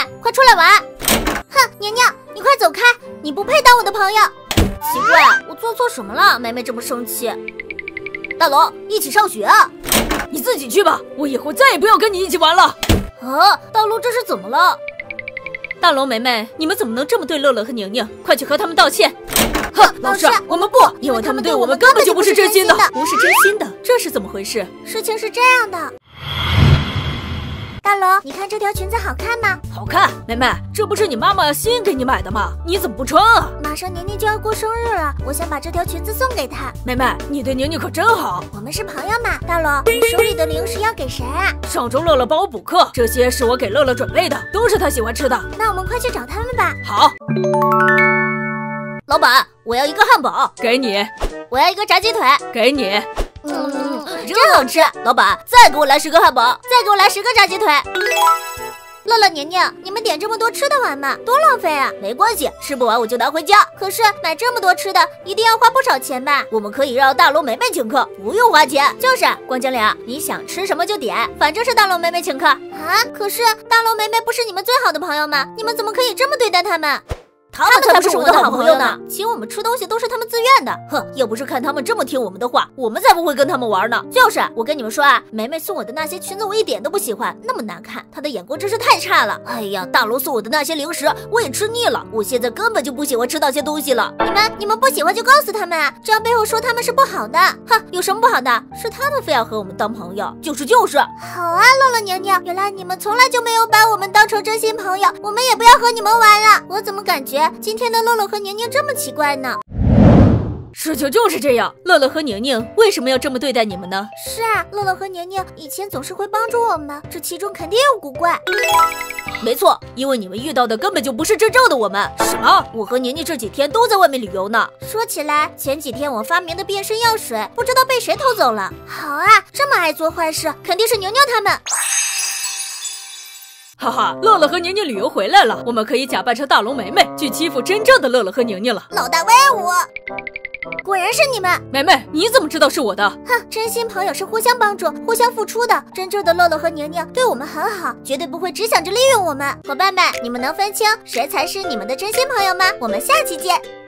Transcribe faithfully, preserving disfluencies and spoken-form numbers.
快出来玩！哼，娘娘，你快走开，你不配当我的朋友。奇怪，我做错什么了？梅梅这么生气。大龙，一起上学啊！ 你自己去吧，我以后再也不要跟你一起玩了。 啊，大龙这是怎么了？ 大龙、梅梅，你们怎么能这么对乐乐和宁宁？快去和他们道歉！ 哼，老师，我们不， 因为他们对我们根本就不是真心的， 不是真心的，这是怎么回事？ 事情是这样的。大龙，你看这条裙子好看吗？ 好看。梅梅，这不是你妈妈新给你买的吗？你怎么不穿啊？ 马上宁宁就要过生日了，我想把这条裙子送给她。 梅梅，你对宁宁可真好。 我们是朋友嘛。大龙，你手里的零食要给谁啊？ 上周乐乐帮我补课，这些是我给乐乐准备的，都是他喜欢吃的。 那我们快去找他们吧。 好。 老板，我要一个汉堡。 给你。 我要一个炸鸡腿。 给你。 嗯，真好吃。老板，再给我来十个汉堡，再给我来十个炸鸡腿。乐乐、宁宁，你们点这么多吃得完吗？多浪费啊！没关系，吃不完我就拿回家。可是买这么多吃的，一定要花不少钱吧？我们可以让大龙、梅梅请客，不用花钱。就是，光精灵，你想吃什么就点，反正是大龙、梅梅请客啊。可是大龙、梅梅不是你们最好的朋友吗？你们怎么可以这么对待他们？他们才不是我的好朋友呢！请我们吃东西都是他们自愿的。哼，要不是看他们这么听我们的话，我们才不会跟他们玩呢。就是，我跟你们说啊，梅梅送我的那些裙子我一点都不喜欢，那么难看，她的眼光真是太差了。哎呀，大龙送我的那些零食我也吃腻了，我现在根本就不喜欢吃那些东西了。你们你们不喜欢就告诉他们啊，这样背后说他们是不好的。哼，有什么不好的？是他们非要和我们当朋友。就是就是。好啊，乐乐、宁宁，原来你们从来就没有把我们当成真心朋友，我们也不要和你们玩了。我怎么感觉今天的乐乐和宁宁这么奇怪呢？ 事情就是这样，乐乐和宁宁为什么要这么对待你们呢？ 是啊，乐乐和宁宁以前总是会帮助我们，这其中肯定有古怪。 没错，因为你们遇到的根本就不是真正的我们。什么？我和宁宁这几天都在外面旅游呢。 说起来，前几天我发明的变身药水，不知道被谁偷走了。好啊，这么爱做坏事，肯定是宁宁他们。 哈哈，乐乐和宁宁旅游回来了，我们可以假扮成大龙、梅梅去欺负真正的乐乐和宁宁了。 老大威武！果然是你们。 梅梅，你怎么知道是我的？ 哼，真心朋友是互相帮助、互相付出的。真正的乐乐和宁宁对我们很好，绝对不会只想着利用我们。伙伴们，你们能分清谁才是你们的真心朋友吗？我们下期见。